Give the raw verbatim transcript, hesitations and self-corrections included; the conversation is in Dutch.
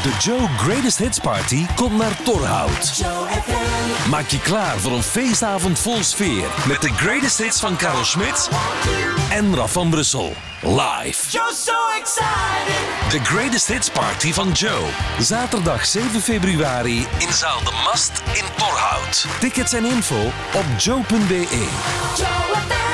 De Joe Greatest Hits Party komt naar Torhout. Maak je klaar voor een feestavond vol sfeer. Met de greatest hits van Karel Smit en Raf van Brussel. Live. De Greatest Hits Party van Joe. Zaterdag zeven februari in zaal De Mast in Torhout. Tickets en info op joe punt be.